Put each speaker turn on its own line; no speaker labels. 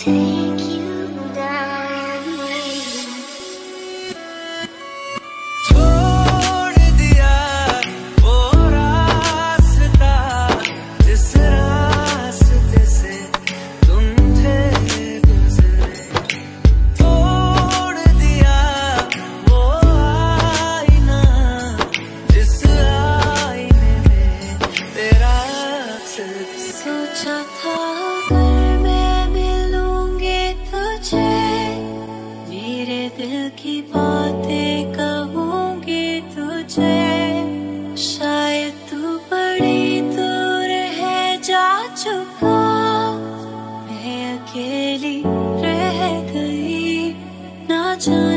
take you down.
छोड़ दिया वो रास्ता जिस रास्ते से तुम थे गुजरे, तोड़ दिया वो आईना जिस आईने में तेरा अक्स दिखे।
सोचा था अगर मैं मिलूंगी तुझे, मेरे दिल की बातें कहूंगी तुझे, शायद तू बड़ी दूर है जा चुका, मैं अकेली रह गई ना जाने